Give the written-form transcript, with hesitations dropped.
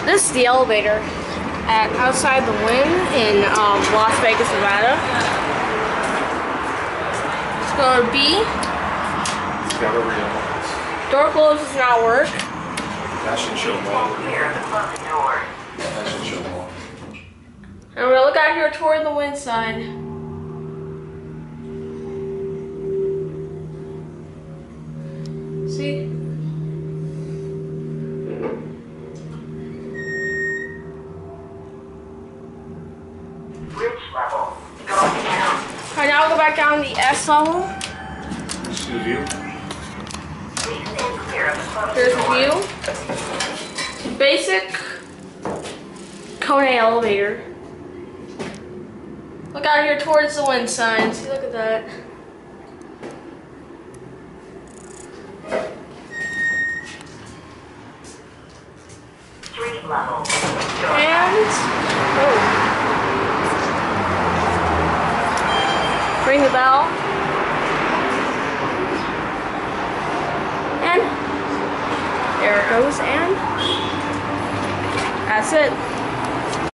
This is the elevator at outside the Wynn in Las Vegas, Nevada. Let's go to B. It's got a real. Door close does not work. That should show more. That should show more. And we're gonna look out here toward the Wynn Sign. See? Level. Going down. Alright, now we'll go back down to the S level. See the view? Please stand clear of the closed Here's door. the view. Basic KONE elevator. Look out here towards the Wynn Sign. See, look at that. Street level. And oh. Ring the bell. And there it goes, and that's it.